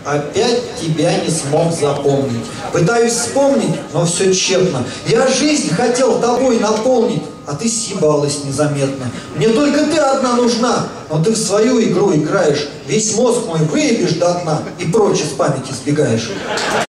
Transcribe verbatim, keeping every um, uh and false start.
опять тебя не смог запомнить. Пытаюсь вспомнить, но все тщетно. Я жизнь хотел тобой наполнить, а ты съебалась незаметно. Мне только ты одна нужна, но ты в свою игру играешь. Весь мозг мой выебешь до дна и прочь из памяти сбегаешь.